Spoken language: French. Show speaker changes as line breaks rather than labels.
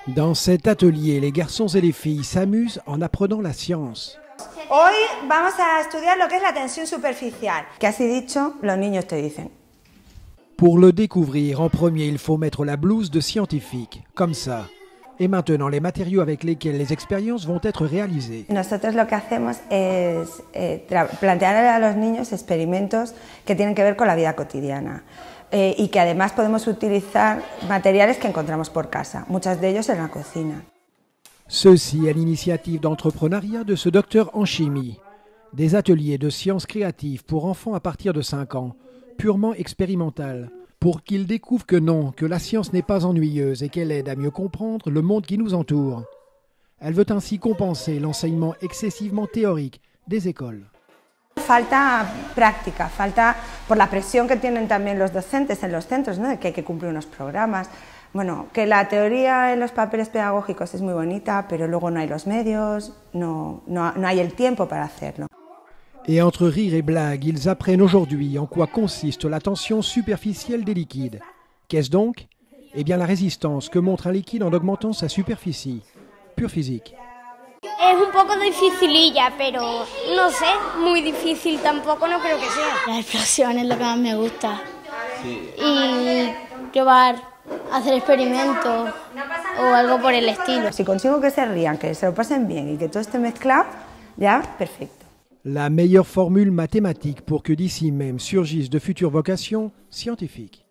Dans cet atelier, les garçons et les filles s'amusent en apprenant la science.
Hoy vamos a estudiar lo que es la tensión superficial. Casi dicho, los niños te dicen.
Pour le découvrir, en premier, il faut mettre la blouse de scientifique, comme ça. Et maintenant, les matériaux avec lesquels les expériences vont être réalisées.
Nosotros lo que hacemos es plantear a los niños experimentos que tienen que ver con la vida cotidiana y que además podemos utilizar materiales que encontramos por casa, muchos de ellos en la cocina.
Ceci à l'initiative d'entrepreneuriat de ce docteur en chimie. Des ateliers de sciences créatives pour enfants à partir de 5 ans, purement expérimental, pour qu'ils découvrent que non, que la science n'est pas ennuyeuse et qu'elle aide à mieux comprendre le monde qui nous entoure. Elle veut ainsi compenser l'enseignement excessivement théorique des écoles.
Falta práctica, falta por la presión que tienen también los docentes en los centros, ¿no? De que hay que cumplir unos programas. Bueno, que la teoría en los papeles pedagógicos es muy bonita, pero luego no hay los medios, no hay el tiempo para hacerlo.
Et entre rire et blague, ils apprennent aujourd'hui en quoi consiste la tension superficielle des liquides. Qu'est-ce donc? Eh bien la résistance que montre un liquide en augmentant sa superficie. Pure physique.
Es un poco dificililla, pero no sé, muy difícil tampoco no creo que sea.
La explosión es lo que más me gusta. Sí. Y probar, hacer experimentos o algo por el estilo.
Si consigo que se rían, que se lo pasen bien y que todo esté mezclado, ya perfecto.
La meilleure formule mathématique pour que d'ici même surgissent de futures vocations scientifiques.